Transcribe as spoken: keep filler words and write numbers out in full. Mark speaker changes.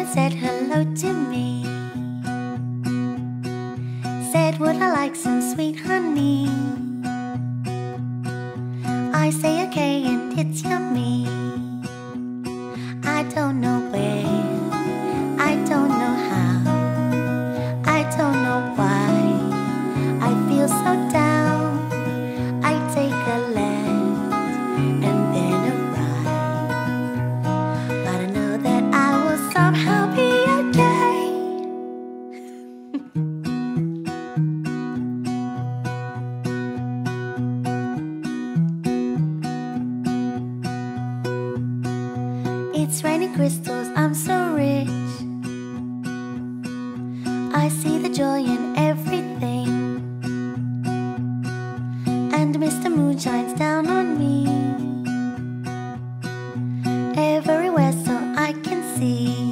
Speaker 1: said hello to me. Said, would I like some sweet honey? I say okay and it's yummy. I don't know where, I don't know how, I don't know why I feel so down. I take a left and then a right, but I know that I will somehow be okay. It's raining crystals, I'm so rich. I see the joy in everything, and Mister Moon shines down